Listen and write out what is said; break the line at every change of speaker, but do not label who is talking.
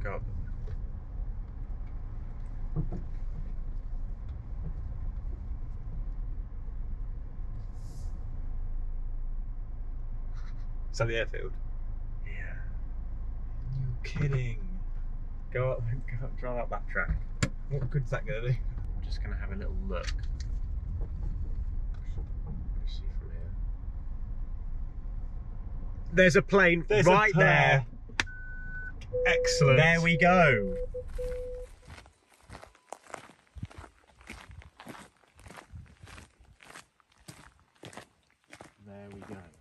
God.
Is that the airfield?
Yeah. You're kidding. Go up, drive up that track.
What good's that going to do?
I'm just going to have a little look. Let's see from here. There's a plane right there.
Excellent.
There we go. There we go.